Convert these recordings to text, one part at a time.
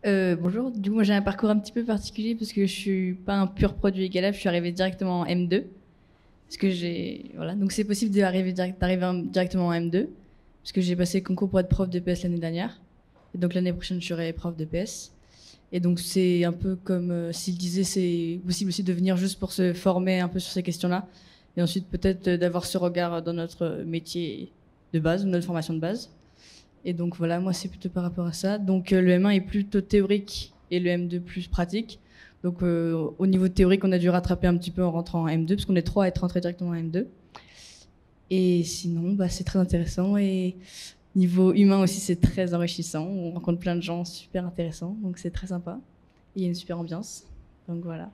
Bonjour, du coup moi j'ai un parcours un petit peu particulier parce que je suis pas un pur produit Egalab, je suis arrivée directement en M2. Parce que voilà, donc c'est possible d'arriver directement en M2 parce que j'ai passé le concours pour être prof de PS l'année dernière. Et donc l'année prochaine je serai prof de PS. Et donc c'est un peu comme s'il disait, c'est possible aussi de venir juste pour se former un peu sur ces questions-là et ensuite peut-être d'avoir ce regard dans notre métier de base, notre formation de base. Et donc voilà, moi c'est plutôt par rapport à ça. Donc le M1 est plutôt théorique et le M2 plus pratique. Donc au niveau théorique, on a dû rattraper un petit peu en rentrant en M2 parce qu'on est trois à être rentrés directement en M2. Et sinon, bah, c'est très intéressant et niveau humain aussi, c'est très enrichissant. On rencontre plein de gens super intéressants, donc c'est très sympa. Il y a une super ambiance. Donc voilà.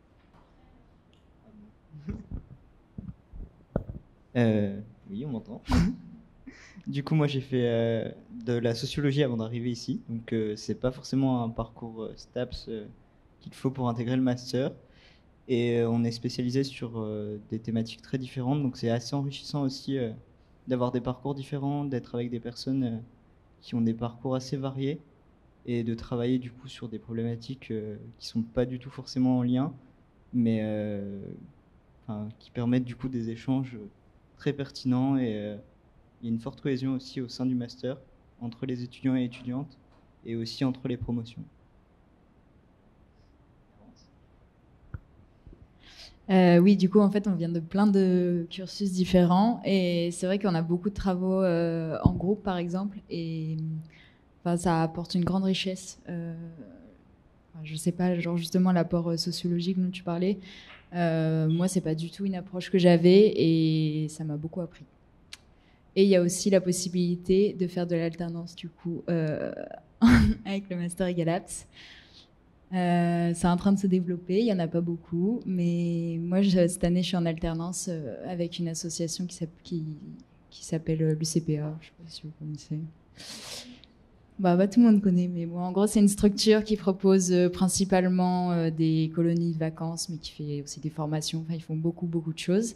Oui, on m'entend. Du coup, moi, j'ai fait de la sociologie avant d'arriver ici. Donc, c'est pas forcément un parcours STAPS qu'il faut pour intégrer le master. Et on est spécialisé sur des thématiques très différentes. Donc, c'est assez enrichissant aussi d'avoir des parcours différents, d'être avec des personnes qui ont des parcours assez variés et de travailler du coup sur des problématiques qui sont pas du tout forcément en lien, mais qui permettent du coup des échanges très pertinents et il y a une forte cohésion aussi au sein du master, entre les étudiants et étudiantes, et aussi entre les promotions. Oui, du coup, en fait, on vient de plein de cursus différents et c'est vrai qu'on a beaucoup de travaux en groupe, par exemple, et enfin, ça apporte une grande richesse. Je sais pas, genre justement l'apport sociologique dont tu parlais. Moi, c'est pas du tout une approche que j'avais et ça m'a beaucoup appris. Et il y a aussi la possibilité de faire de l'alternance, du coup, avec le master Egalabs. C'est en train de se développer, il n'y en a pas beaucoup, mais moi cette année je suis en alternance avec une association qui s'appelle l'UCPA, je ne sais pas si vous connaissez. Bah, tout le monde connaît, mais bon, en gros c'est une structure qui propose principalement des colonies de vacances, mais qui fait aussi des formations, enfin ils font beaucoup de choses.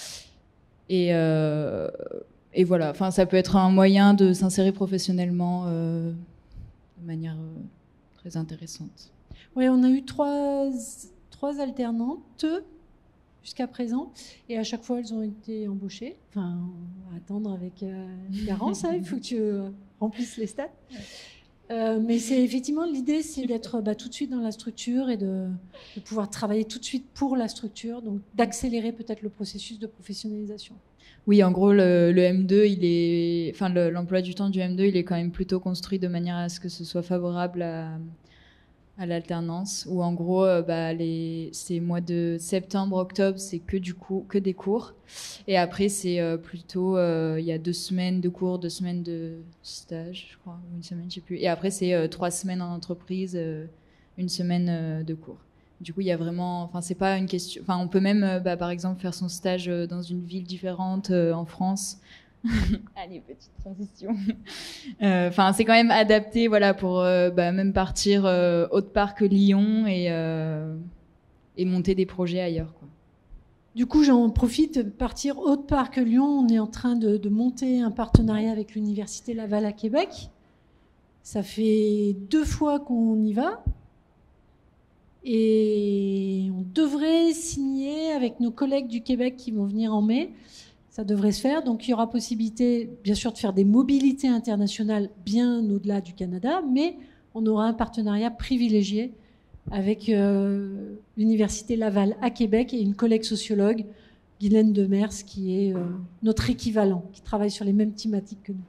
Et voilà, enfin ça peut être un moyen de s'insérer professionnellement de manière très intéressante. Oui, on a eu trois alternantes jusqu'à présent, et à chaque fois elles ont été embauchées. Enfin, on va attendre avec Garance, il faut que tu remplisses les stats. Mais c'est effectivement l'idée, c'est d'être tout de suite dans la structure et de pouvoir travailler tout de suite pour la structure, donc d'accélérer peut-être le processus de professionnalisation. Oui, en gros, le M2, l'emploi du temps du M2, il est quand même plutôt construit de manière à ce que ce soit favorable à l'alternance, où en gros, ces mois de septembre, octobre, c'est que des cours. Et après, c'est plutôt, il y a 2 semaines de cours, 2 semaines de stage, je crois, ou une semaine, je sais plus. Et après, c'est 3 semaines en entreprise, 1 semaine de cours. Du coup, il y a vraiment, enfin, c'est pas une question. Enfin, on peut même, par exemple, faire son stage dans une ville différente en France. Allez, petite transition. Enfin, c'est quand même adapté, voilà, pour même partir autre part que Lyon et monter des projets ailleurs, quoi. Du coup, j'en profite, partir autre part que Lyon. On est en train de monter un partenariat avec l'Université Laval à Québec. Ça fait 2 fois qu'on y va. Et on devrait signer avec nos collègues du Québec qui vont venir en mai. Ça devrait se faire. Donc, il y aura possibilité, bien sûr, de faire des mobilités internationales bien au-delà du Canada, mais on aura un partenariat privilégié avec l'Université Laval à Québec et une collègue sociologue, Guylaine Demers, qui est notre équivalent, qui travaille sur les mêmes thématiques que nous.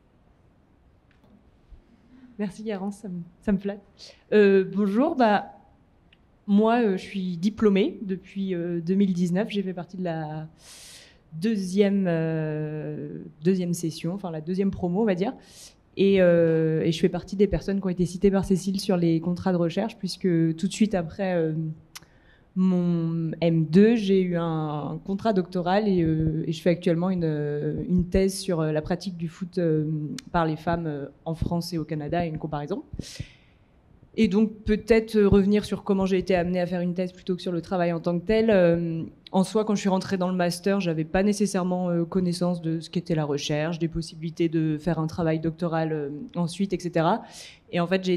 Merci Garance, ça me flatte. Bonjour, moi je suis diplômée depuis 2019, j'ai fait partie de la deuxième session, enfin la deuxième promo on va dire, et je fais partie des personnes qui ont été citées par Cécile sur les contrats de recherche, puisque tout de suite après mon M2, j'ai eu un contrat doctoral et je fais actuellement une thèse sur la pratique du foot par les femmes en France et au Canada, et une comparaison. Et donc peut-être revenir sur comment j'ai été amenée à faire une thèse plutôt que sur le travail en tant que tel. En soi, quand je suis rentrée dans le master, j'avais pas nécessairement connaissance de ce qu'était la recherche, des possibilités de faire un travail doctoral ensuite, etc. Et en fait, j'ai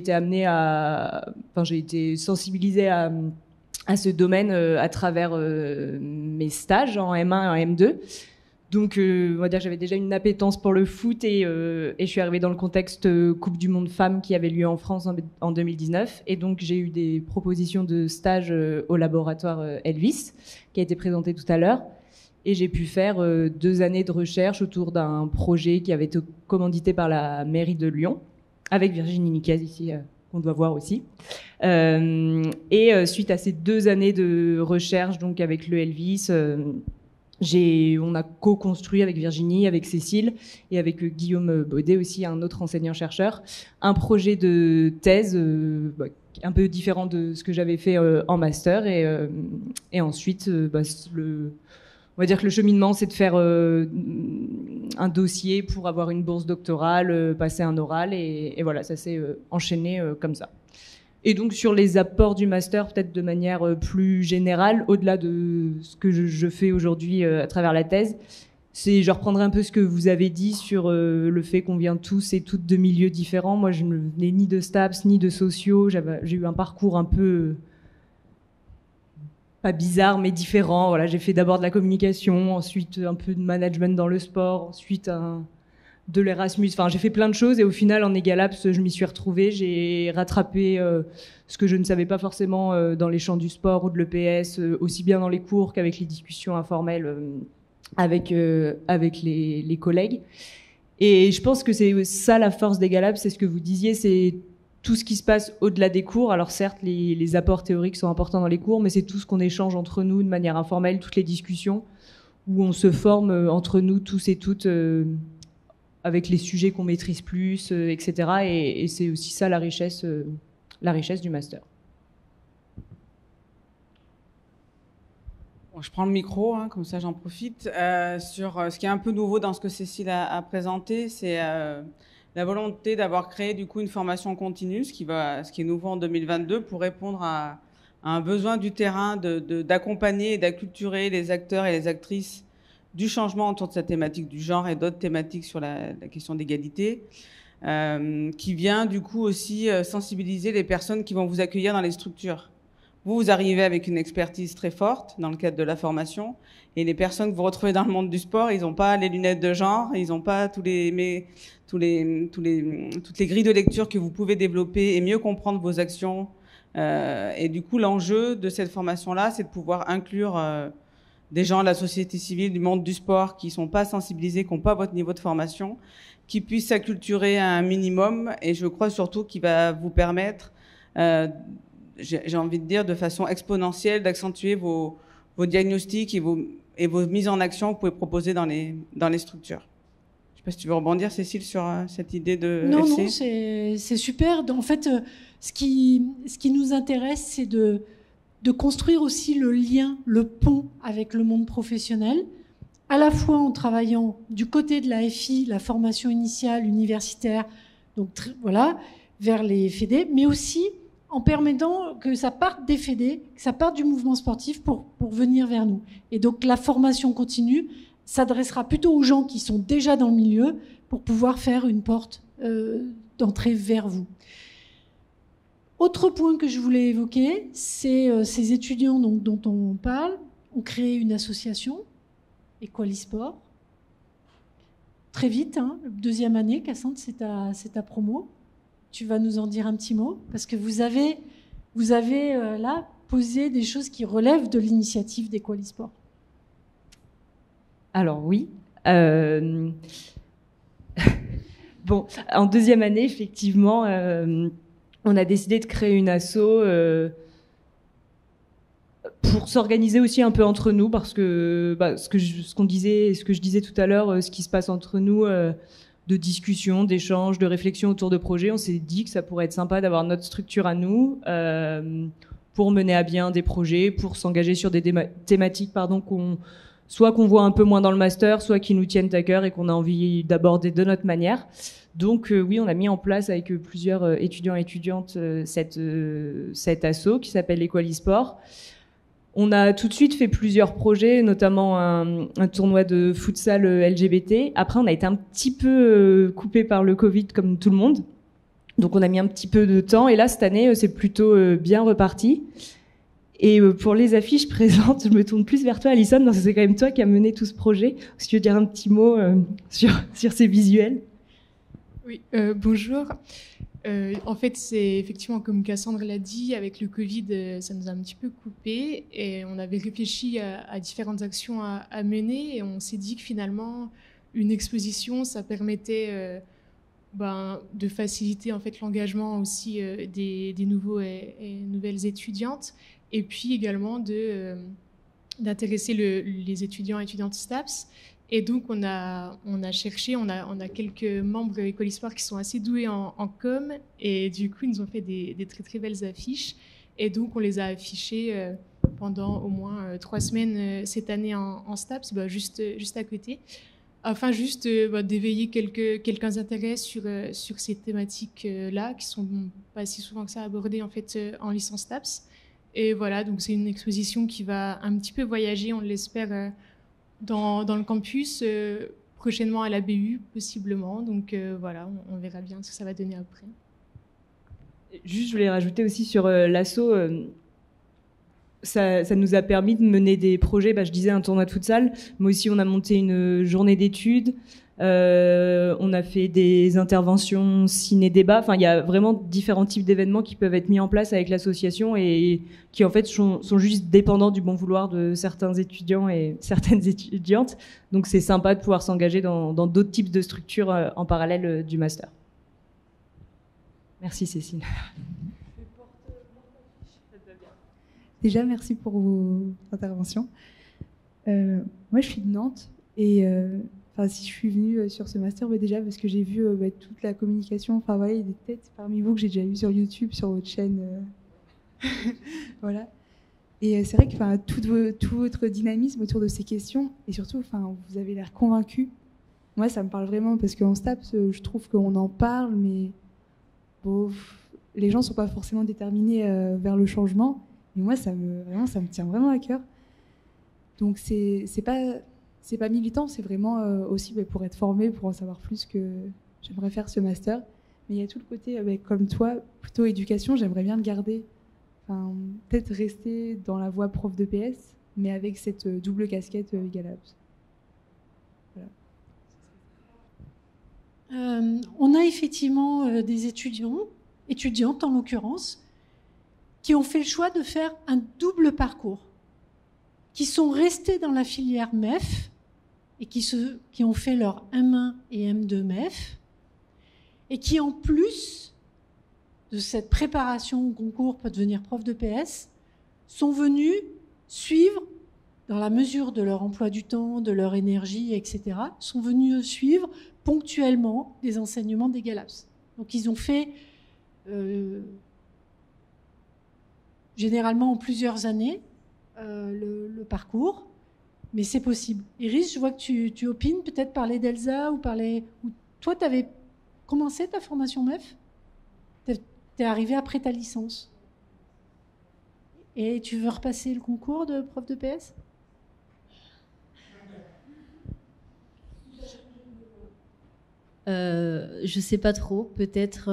été sensibilisée à ce domaine à travers mes stages en M1 et en M2. Donc, on va dire que j'avais déjà une appétence pour le foot et je suis arrivée dans le contexte Coupe du Monde Femmes qui avait lieu en France en 2019. Et donc, j'ai eu des propositions de stage au laboratoire Elvis, qui a été présenté tout à l'heure. Et j'ai pu faire 2 années de recherche autour d'un projet qui avait été commandité par la mairie de Lyon, avec Virginie Nicaise ici, qu'on doit voir aussi. Suite à ces 2 années de recherche, donc avec le Elvis, on a co-construit avec Virginie, avec Cécile et avec Guillaume Baudet aussi, un autre enseignant-chercheur, un projet de thèse un peu différent de ce que j'avais fait en master. Et ensuite, on va dire que le cheminement, c'est de faire un dossier pour avoir une bourse doctorale, passer un oral, et voilà, ça s'est enchaîné comme ça. Et donc sur les apports du master, peut-être de manière plus générale, au-delà de ce que je fais aujourd'hui à travers la thèse, je reprendrai un peu ce que vous avez dit sur le fait qu'on vient tous et toutes de milieux différents. Moi, je ne venais ni de STAPS, ni de sociaux. J'ai eu un parcours un peu, pas bizarre, mais différent. Voilà, j'ai fait d'abord de la communication, ensuite un peu de management dans le sport, ensuite de l'Erasmus. Enfin, j'ai fait plein de choses et au final, en Égalaps, je m'y suis retrouvée. J'ai rattrapé ce que je ne savais pas forcément dans les champs du sport ou de l'EPS, aussi bien dans les cours qu'avec les discussions informelles avec les collègues. Et je pense que c'est ça la force d'Égalaps, c'est ce que vous disiez, c'est tout ce qui se passe au-delà des cours. Alors certes, les apports théoriques sont importants dans les cours, mais c'est tout ce qu'on échange entre nous de manière informelle, toutes les discussions où on se forme entre nous tous et toutes avec les sujets qu'on maîtrise plus, etc. Et c'est aussi ça la richesse du master. Bon, je prends le micro, hein, comme ça j'en profite. Sur ce qui est un peu nouveau dans ce que Cécile a présenté, c'est la volonté d'avoir créé du coup une formation continue, ce qui est nouveau en 2022, pour répondre à un besoin du terrain d'accompagner et d'acculturer les acteurs et les actrices du changement autour de cette thématique du genre et d'autres thématiques sur la question d'égalité, qui vient du coup aussi sensibiliser les personnes qui vont vous accueillir dans les structures. Vous arrivez avec une expertise très forte dans le cadre de la formation, et les personnes que vous retrouvez dans le monde du sport, ils n'ont pas les lunettes de genre, ils n'ont pas toutes les grilles de lecture que vous pouvez développer et mieux comprendre vos actions. Et du coup, l'enjeu de cette formation-là, c'est de pouvoir inclure des gens de la société civile, du monde du sport, qui sont pas sensibilisés, qui n'ont pas votre niveau de formation, qui puissent s'acculturer à un minimum, et je crois surtout qu'il va vous permettre, j'ai envie de dire de façon exponentielle, d'accentuer vos diagnostics et vos mises en action que vous pouvez proposer dans les structures. Je ne sais pas si tu veux rebondir, Cécile, sur cette idée de Non, FC. non, c'est super. En fait, ce qui nous intéresse, c'est de construire aussi le lien, le pont avec le monde professionnel, à la fois en travaillant du côté de la FI, la formation initiale, universitaire, donc voilà, vers les fédés, mais aussi en permettant que ça parte des fédés, que ça parte du mouvement sportif pour venir vers nous. Et donc la formation continue s'adressera plutôt aux gens qui sont déjà dans le milieu pour pouvoir faire une porte d'entrée vers vous. Autre point que je voulais évoquer, c'est ces étudiants dont on parle ont créé une association, Equalisport. Très vite, hein, 2e année, Cassandre, c'est ta promo. Tu vas nous en dire un petit mot, parce que vous avez là posé des choses qui relèvent de l'initiative d'Equalisport. Alors oui. Bon, en 2e année, effectivement, on a décidé de créer une asso pour s'organiser aussi un peu entre nous, parce que ce qu'on disait, ce que je disais tout à l'heure, ce qui se passe entre nous, de discussion, d'échange, de réflexion autour de projets, on s'est dit que ça pourrait être sympa d'avoir notre structure à nous pour mener à bien des projets, pour s'engager sur des thématiques soit qu'on voit un peu moins dans le master, soit qui nous tiennent à cœur et qu'on a envie d'aborder de notre manière. Donc oui, on a mis en place avec plusieurs étudiants et étudiantes cet asso qui s'appelle l'École e-sport. On a tout de suite fait plusieurs projets, notamment un tournoi de futsal LGBT. Après, on a été un petit peu coupé par le Covid comme tout le monde. Donc on a mis un petit peu de temps. Et là, cette année, c'est plutôt bien reparti. Et pour les affiches présentes, je me tourne plus vers toi, Alison, parce que c'est quand même toi qui as mené tout ce projet. Si tu veux dire un petit mot sur ces visuels. Oui, bonjour. En fait, c'est effectivement, comme Cassandre l'a dit, avec le Covid, ça nous a un petit peu coupé et on avait réfléchi à différentes actions à mener et on s'est dit que finalement, une exposition, ça permettait de faciliter en fait l'engagement aussi des nouveaux et nouvelles étudiantes et puis également d'intéresser les étudiants et étudiantes STAPS. Et donc, on a cherché, on a quelques membres de l'École e-sport qui sont assez doués en com. Et du coup, ils nous ont fait des très, très belles affiches. Et donc, on les a affichées pendant au moins 3 semaines cette année en STAPS, juste à côté. Afin juste d'éveiller quelques intérêts sur ces thématiques-là, qui sont pas si souvent que ça abordées en fait en licence STAPS. Et voilà, donc c'est une exposition qui va un petit peu voyager, on l'espère, dans le campus, prochainement à la BU, possiblement. Donc voilà, on verra bien ce que ça va donner après. Juste, je voulais rajouter aussi sur l'asso, ça nous a permis de mener des projets, je disais un tournoi de futsal, mais aussi on a monté une journée d'études, on a fait des interventions ciné-débat, enfin il y a vraiment différents types d'événements qui peuvent être mis en place avec l'association et qui en fait sont juste dépendants du bon vouloir de certains étudiants et certaines étudiantes, donc c'est sympa de pouvoir s'engager dans d'autres types de structures en parallèle du master. Merci Cécile. Déjà, merci pour vos interventions. Moi, je suis de Nantes et si je suis venue sur ce master, déjà parce que j'ai vu toute la communication, il y a des têtes parmi vous que j'ai déjà vues sur YouTube, sur votre chaîne. Voilà. Et c'est vrai que tout votre dynamisme autour de ces questions, et surtout, vous avez l'air convaincus. Moi, ça me parle vraiment parce qu'en STAPS, je trouve qu'on en parle, mais les gens ne sont pas forcément déterminés vers le changement. Et moi, ça me tient vraiment à cœur. Donc, c'est pas militant, c'est vraiment aussi pour être formé, pour en savoir plus, que j'aimerais faire ce master. Mais il y a tout le côté, comme toi, plutôt éducation, j'aimerais bien le garder. Peut-être rester dans la voie prof de PS, mais avec cette double casquette Egalabs. Voilà. On a effectivement des étudiantes en l'occurrence, qui ont fait le choix de faire un double parcours, qui sont restés dans la filière MEF et qui ont fait leur M1 et M2 MEF, et qui en plus de cette préparation au concours pour devenir prof de PS, sont venus suivre, dans la mesure de leur emploi du temps, de leur énergie, etc., sont venus suivre ponctuellement des enseignements d'Egalabs. Donc ils ont fait généralement en plusieurs années le parcours, mais c'est possible. Iris, je vois que tu opines, peut-être parler d'Elsa ou toi, tu avais commencé ta formation MEF, tu es arrivé après ta licence. Et tu veux repasser le concours de prof de PS ? Je sais pas trop, peut-être.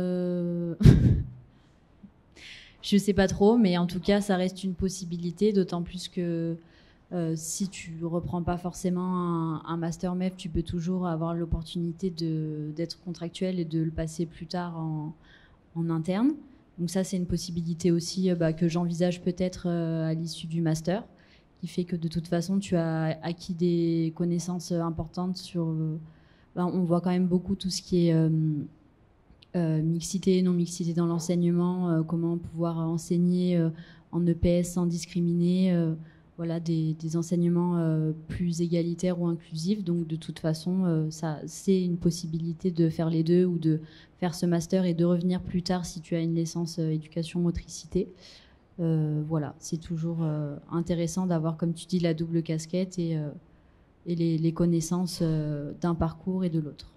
Je sais pas trop, mais en tout cas, ça reste une possibilité, d'autant plus que si tu reprends pas forcément un master MEF, tu peux toujours avoir l'opportunité d'être contractuel et de le passer plus tard en interne. Donc ça, c'est une possibilité aussi que j'envisage peut-être à l'issue du master, qui fait que de toute façon, tu as acquis des connaissances importantes sur... on voit quand même beaucoup tout ce qui est mixité, non-mixité dans l'enseignement, comment pouvoir enseigner en EPS sans discriminer, des enseignements plus égalitaires ou inclusifs. Donc de toute façon, ça, c'est une possibilité de faire les deux ou de faire ce master et de revenir plus tard si tu as une licence éducation motricité. Voilà, c'est toujours intéressant d'avoir, comme tu dis, la double casquette et les connaissances d'un parcours et de l'autre.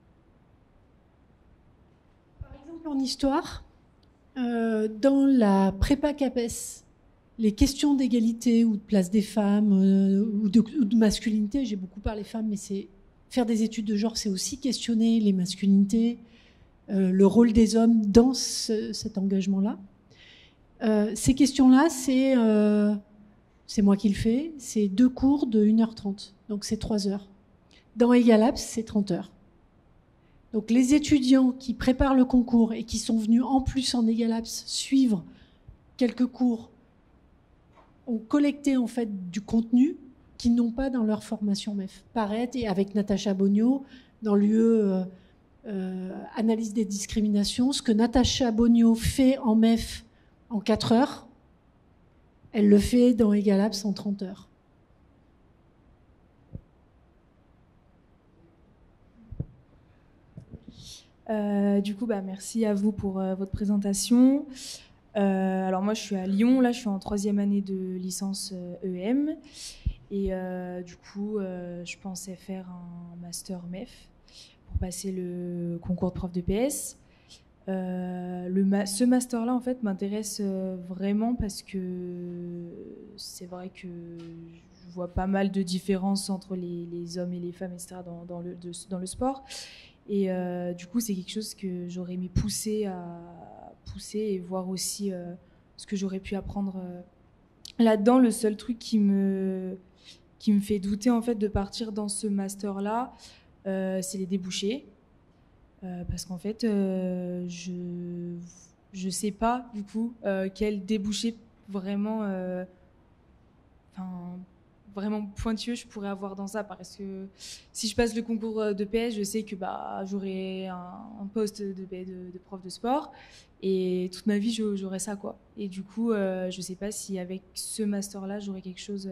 Par exemple, en histoire, dans la prépa CAPES, les questions d'égalité ou de place des femmes ou de masculinité, j'ai beaucoup parlé femmes, mais c'est faire des études de genre, c'est aussi questionner les masculinités, le rôle des hommes dans cet engagement-là. Ces questions-là, c'est moi qui le fais, c'est 2 cours de 1h30, donc c'est 3 heures. Dans EgalApps, c'est 30 heures. Donc les étudiants qui préparent le concours et qui sont venus en plus en EgalApps suivre quelques cours ont collecté en fait du contenu qu'ils n'ont pas dans leur formation MEF. Pareil, et avec Natacha Bogno, dans l'UE Analyse des discriminations, ce que Natacha Bogno fait en MEF en 4 heures, elle le fait dans EgalApps en 30 heures. Du coup, merci à vous pour votre présentation. Alors moi, je suis à Lyon, là je suis en 3e année de licence EM. Et du coup, je pensais faire un master MEF pour passer le concours de prof de PS. Ce master-là, en fait, m'intéresse vraiment parce que c'est vrai que je vois pas mal de différences entre les hommes et les femmes, etc., dans le sport. Et du coup, c'est quelque chose que j'aurais aimé pousser et voir aussi ce que j'aurais pu apprendre là-dedans. Le seul truc qui me fait douter, en fait, de partir dans ce master-là, c'est les débouchés. Parce qu'en fait, je sais pas du coup quel débouché vraiment, vraiment pointueux je pourrais avoir dans ça. Parce que si je passe le concours de PS, je sais que j'aurai un poste de prof de sport et toute ma vie j'aurai ça quoi. Et du coup, je sais pas si avec ce master-là j'aurai quelque chose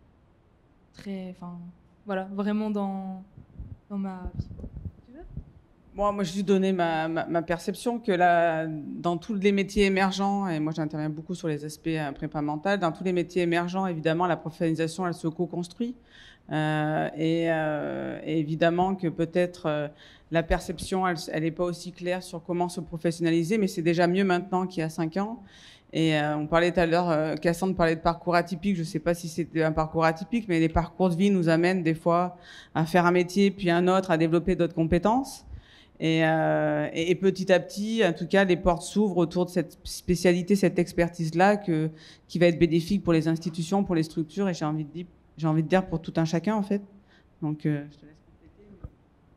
vraiment dans ma vie. Moi, je vais donner ma perception que là, dans tous les métiers émergents, et moi j'interviens beaucoup sur les aspects prépa mental, dans tous les métiers émergents, évidemment, la professionnalisation, elle se co-construit. Et évidemment que peut-être la perception, elle n'est pas aussi claire sur comment se professionnaliser, mais c'est déjà mieux maintenant qu'il y a 5 ans. Et on parlait tout à l'heure, Cassandre parlait de parcours atypique. Je ne sais pas si c'était un parcours atypique, mais les parcours de vie nous amènent des fois à faire un métier, puis un autre, à développer d'autres compétences. Et petit à petit, en tout cas, les portes s'ouvrent autour de cette spécialité, cette expertise-là, qui va être bénéfique pour les institutions, pour les structures, et j'ai envie de dire pour tout un chacun, en fait. Donc, je te laisse compléter.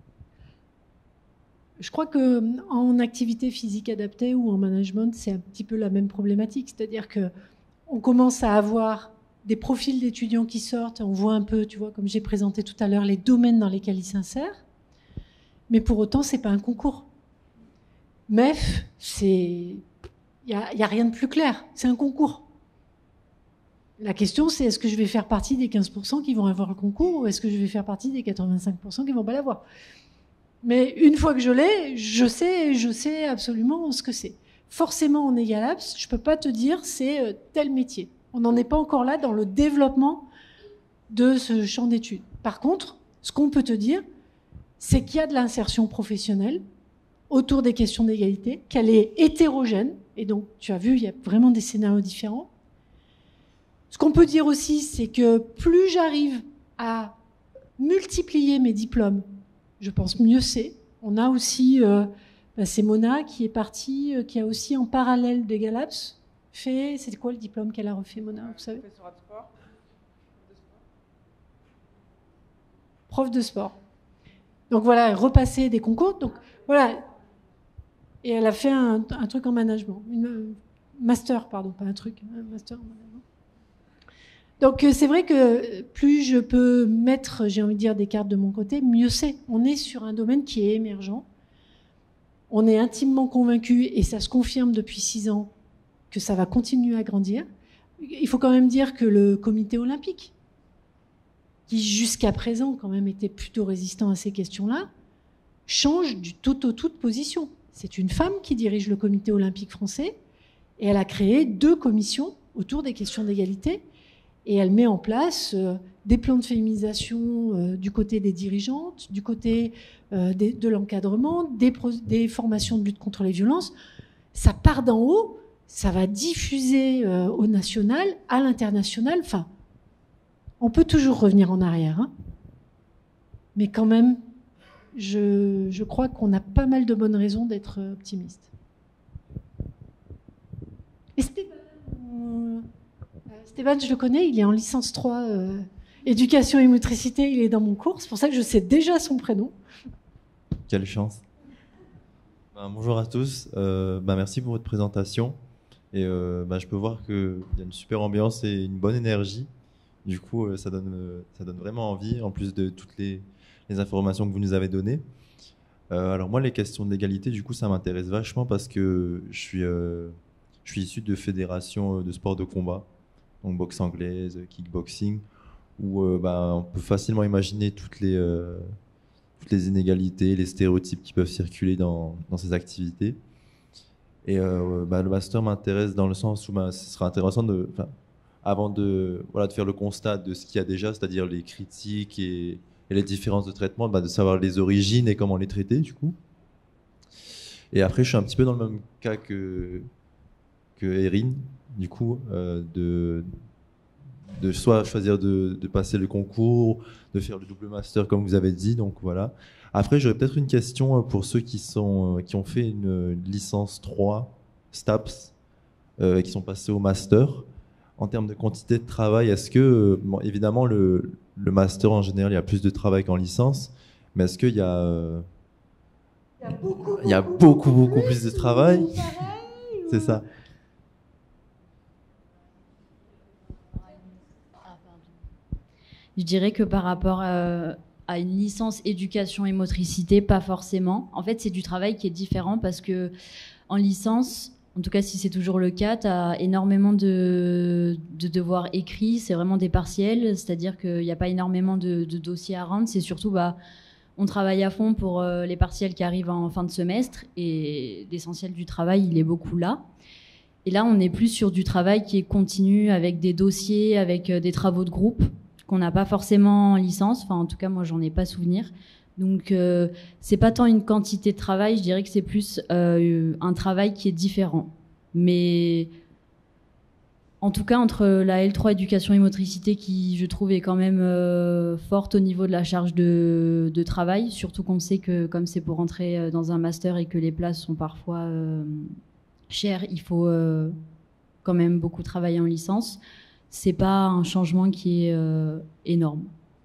Je crois qu'en activité physique adaptée ou en management, c'est un petit peu la même problématique. C'est-à-dire qu'on commence à avoir des profils d'étudiants qui sortent, on voit un peu, tu vois, comme j'ai présenté tout à l'heure, les domaines dans lesquels ils s'insèrent. Mais pour autant, c'est pas un concours. MEF, il y a rien de plus clair. C'est un concours. La question, c'est est-ce que je vais faire partie des 15% qui vont avoir le concours ou est-ce que je vais faire partie des 85% qui vont pas l'avoir? Mais une fois que je l'ai, je sais absolument ce que c'est. Forcément, en EgalApps, je peux pas te dire c'est tel métier. On n'en est pas encore là dans le développement de ce champ d'études. Par contre, ce qu'on peut te dire, c'est qu'il y a de l'insertion professionnelle autour des questions d'égalité, qu'elle est hétérogène, et donc tu as vu, il y a vraiment des scénarios différents. Ce qu'on peut dire aussi, c'est que plus j'arrive à multiplier mes diplômes, je pense mieux c'est. On a aussi, c'est Mona qui est partie, qui a aussi en parallèle d'EgalApps fait, c'est quoi le diplôme qu'elle a refait, Mona, vous savez? Prof de sport. Donc voilà, elle repassait des concours. Donc voilà. Et elle a fait un truc en management. Master, pardon, pas un truc. Un master en management. Donc c'est vrai que plus je peux mettre, j'ai envie de dire, des cartes de mon côté, mieux c'est. On est sur un domaine qui est émergent. On est intimement convaincu, et ça se confirme depuis 6 ans, que ça va continuer à grandir. Il faut quand même dire que le comité olympique, qui jusqu'à présent quand même était plutôt résistant à ces questions-là, change du tout au tout de position. C'est une femme qui dirige le comité olympique français et elle a créé 2 commissions autour des questions d'égalité. Et elle met en place des plans de féminisation du côté des dirigeantes, du côté de l'encadrement, des formations de lutte contre les violences. Ça part d'en haut, ça va diffuser au national, à l'international. Enfin, on peut toujours revenir en arrière, hein. Mais quand même, je crois qu'on a pas mal de bonnes raisons d'être optimiste. Et Stéphane, je le connais, il est en licence 3 éducation et motricité, il est dans mon cours, c'est pour ça que je sais déjà son prénom. Quelle chance. Bonjour à tous, merci pour votre présentation. Et je peux voir qu'il y a une super ambiance et une bonne énergie. Du coup, ça donne vraiment envie, en plus de toutes les informations que vous nous avez données. Alors moi, les questions de l'égalité, du coup, ça m'intéresse vachement parce que je suis issu de fédérations de sport de combat, donc boxe anglaise, kickboxing, où on peut facilement imaginer toutes les inégalités, les stéréotypes qui peuvent circuler dans ces activités. Et le master m'intéresse dans le sens où ce sera intéressant avant de faire le constat de ce qu'il y a déjà, c'est-à-dire les critiques et les différences de traitement, de savoir les origines et comment les traiter, du coup. Et après, je suis un petit peu dans le même cas que Erin, du coup, de soit choisir de passer le concours, de faire le double master, comme vous avez dit, donc voilà. Après, j'aurais peut-être une question pour ceux qui ont fait une licence 3 STAPS et qui sont passés au master. En termes de quantité de travail, est-ce que, évidemment, le master en général, il y a plus de travail qu'en licence, mais est-ce qu'il y a, il y a beaucoup plus de travail? C'est ça. Je dirais que par rapport à une licence éducation et motricité, pas forcément. En fait, c'est du travail qui est différent parce que en licence, en tout cas si c'est toujours le cas, tu as énormément de devoirs écrits, c'est vraiment des partiels, c'est-à-dire qu'il n'y a pas énormément de dossiers à rendre, c'est surtout on travaille à fond pour les partiels qui arrivent en fin de semestre et l'essentiel du travail, il est beaucoup là. Et là, on est plus sur du travail qui est continu avec des dossiers, avec des travaux de groupe qu'on n'a pas forcément en licence. Enfin, en tout cas, moi, j'en ai pas souvenir. Donc, c'est pas tant une quantité de travail, je dirais que c'est plus un travail qui est différent. Mais en tout cas, entre la L3 éducation et motricité, qui, je trouve, est quand même forte au niveau de la charge de travail, surtout qu'on sait que, comme c'est pour entrer dans un master et que les places sont parfois chères, il faut quand même beaucoup travailler en licence. C'est pas un changement qui est énorme.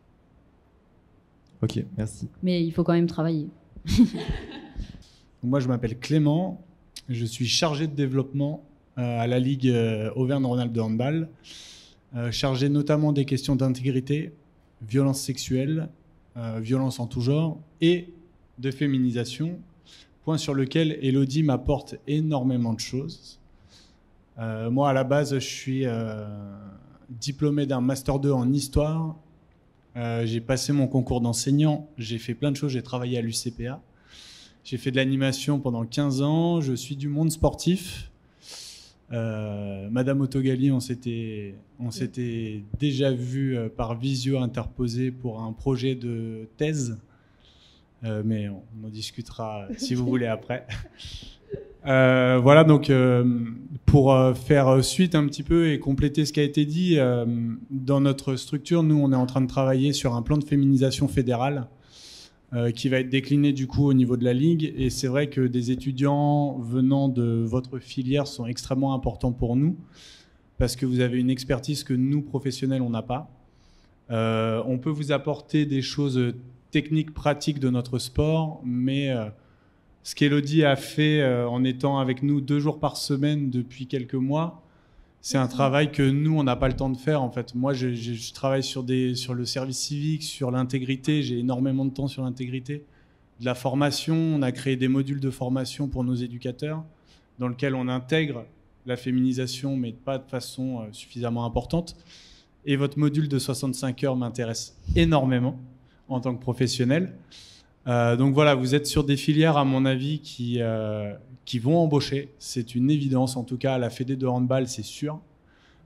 Ok, merci. Mais il faut quand même travailler. Moi, je m'appelle Clément. Je suis chargé de développement à la Ligue Auvergne-Rhône-Alpes de handball, chargé notamment des questions d'intégrité, violence sexuelle, violence en tout genre et de féminisation, point sur lequel Elodie m'apporte énormément de choses. Moi, à la base, je suis diplômé d'un Master 2 en histoire. J'ai passé mon concours d'enseignant. J'ai fait plein de choses. J'ai travaillé à l'UCPA. J'ai fait de l'animation pendant 15 ans. Je suis du monde sportif. Madame Autogali, on s'était déjà vu par visio interposé pour un projet de thèse. Mais on en discutera si vous voulez après. Voilà, donc pour faire suite un petit peu et compléter ce qui a été dit, dans notre structure, nous, on est en train de travailler sur un plan de féminisation fédérale qui va être décliné du coup au niveau de la Ligue. Et c'est vrai que des étudiants venant de votre filière sont extrêmement importants pour nous parce que vous avez une expertise que nous, professionnels, on n'a pas. On peut vous apporter des choses techniques, pratiques de notre sport, mais ce qu'Elodie a fait en étant avec nous 2 jours par semaine depuis quelques mois, c'est un travail que nous, on n'a pas le temps de faire. En fait, moi, je travaille sur le service civique, sur l'intégrité. J'ai énormément de temps sur l'intégrité. De la formation, on a créé des modules de formation pour nos éducateurs dans lesquels on intègre la féminisation, mais pas de façon suffisamment importante. Et votre module de 65 heures m'intéresse énormément en tant que professionnel. Donc voilà, vous êtes sur des filières, à mon avis, qui vont embaucher. C'est une évidence, en tout cas, à la Fédé de handball, c'est sûr.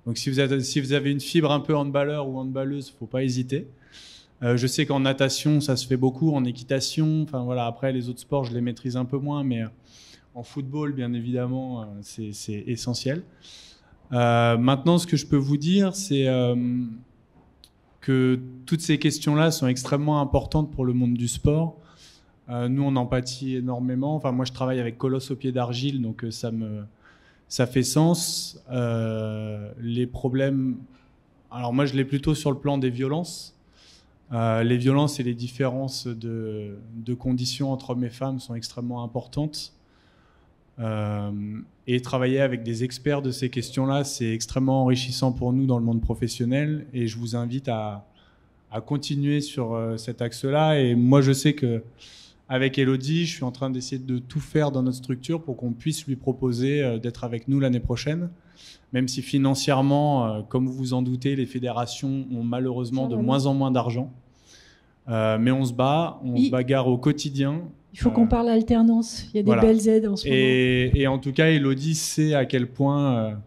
Donc si vous avez une fibre un peu handballeur ou handballeuse, faut pas hésiter. Je sais qu'en natation, ça se fait beaucoup, en équitation. Enfin voilà, après les autres sports, je les maîtrise un peu moins, mais en football, bien évidemment, c'est essentiel. Maintenant, ce que je peux vous dire, c'est que toutes ces questions-là sont extrêmement importantes pour le monde du sport. Nous, on en pâtit énormément. Enfin, moi, je travaille avec Colosse au pied d'argile, donc ça fait sens. Les problèmes... Alors moi, je l'ai plutôt sur le plan des violences. Les violences et les différences de conditions entre hommes et femmes sont extrêmement importantes. Et travailler avec des experts de ces questions-là, c'est extrêmement enrichissant pour nous dans le monde professionnel. Et je vous invite à continuer sur cet axe-là. Et moi, je sais que avec Elodie, je suis en train d'essayer de tout faire dans notre structure pour qu'on puisse lui proposer d'être avec nous l'année prochaine. Même si financièrement, comme vous vous en doutez, les fédérations ont malheureusement de moins en moins d'argent. Mais on se bat, on se bagarre au quotidien. Il faut qu'on parle alternance. Il y a des belles aides en ce moment. Et en tout cas, Elodie sait à quel point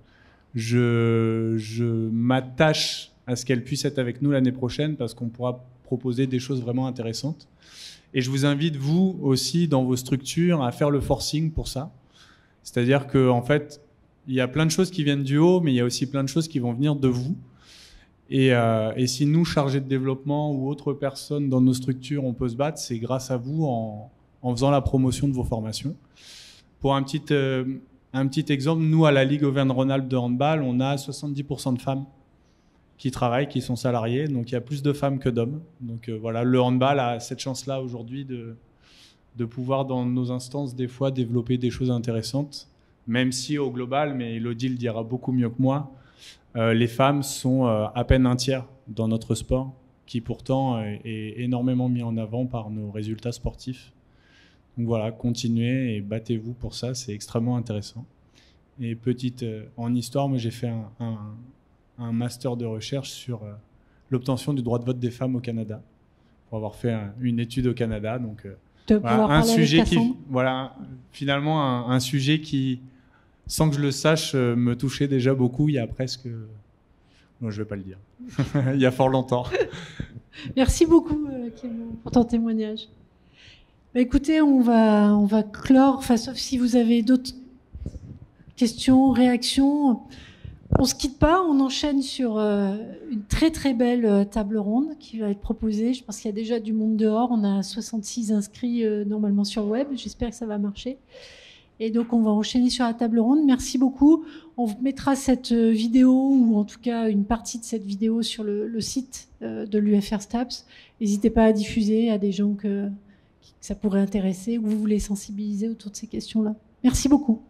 je m'attache à ce qu'elle puisse être avec nous l'année prochaine parce qu'on pourra proposer des choses vraiment intéressantes. Et je vous invite, vous aussi, dans vos structures, à faire le forcing pour ça. C'est-à-dire qu'en fait, il y a plein de choses qui viennent du haut, mais il y a aussi plein de choses qui vont venir de vous. Et si nous, chargés de développement ou autres personnes dans nos structures, on peut se battre, c'est grâce à vous en faisant la promotion de vos formations. Pour un petit exemple, nous, à la Ligue Auvergne-Rhône-Alpes de handball, on a 70% de femmes qui travaillent, qui sont salariées. Donc, il y a plus de femmes que d'hommes. Donc, voilà, le handball a cette chance-là aujourd'hui de pouvoir, dans nos instances, des fois, développer des choses intéressantes. Même si, au global, mais Elodie le dira beaucoup mieux que moi, les femmes sont à peine un tiers dans notre sport, qui pourtant est énormément mis en avant par nos résultats sportifs. Donc voilà, continuez et battez-vous pour ça, c'est extrêmement intéressant. Et en histoire, moi j'ai fait un master de recherche sur l'obtention du droit de vote des femmes au Canada, pour avoir fait une étude au Canada. Donc voilà, un sujet finalement un sujet qui, sans que je le sache, me touchait déjà beaucoup il y a presque... Non, je ne vais pas le dire. Il y a fort longtemps. Merci beaucoup, Clément, pour ton témoignage. Bah, écoutez, on va clore, sauf si vous avez d'autres questions, réactions. On ne se quitte pas, on enchaîne sur une très très belle table ronde qui va être proposée. Je pense qu'il y a déjà du monde dehors. On a 66 inscrits normalement sur le web. J'espère que ça va marcher. Et donc, on va enchaîner sur la table ronde. Merci beaucoup. On mettra cette vidéo, ou en tout cas une partie de cette vidéo, sur le site de l'UFR STAPS. N'hésitez pas à diffuser à des gens que ça pourrait intéresser ou vous voulez sensibiliser autour de ces questions-là. Merci beaucoup.